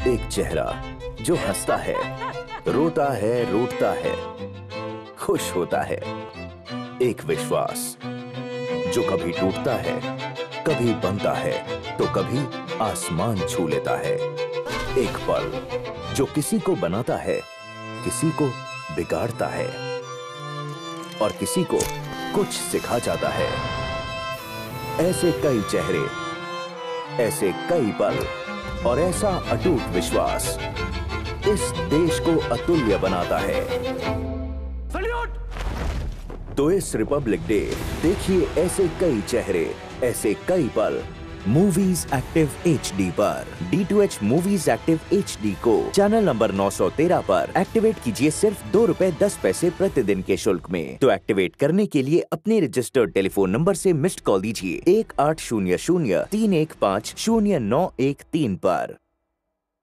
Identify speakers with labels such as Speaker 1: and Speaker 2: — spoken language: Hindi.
Speaker 1: एक चेहरा जो हंसता है, रोता है, रूठता है, खुश होता है। एक विश्वास जो कभी टूटता है, कभी बनता है, तो कभी आसमान छू लेता है। एक पल जो किसी को बनाता है, किसी को बिगाड़ता है और किसी को कुछ सिखा जाता है। ऐसे कई चेहरे, ऐसे कई पल और ऐसा अटूट विश्वास इस देश को अतुल्य बनाता है। तो इस रिपब्लिक डे देखिए ऐसे कई चेहरे, ऐसे कई पल मूवीज एक्टिव HD पर। D2H मूवीज एक्टिव HD को चैनल नंबर 913 पर एक्टिवेट कीजिए सिर्फ ₹2.10 प्रतिदिन के शुल्क में। तो एक्टिवेट करने के लिए अपने रजिस्टर्ड टेलीफोन नंबर से मिस्ड कॉल दीजिए 1800 315 0913 पर।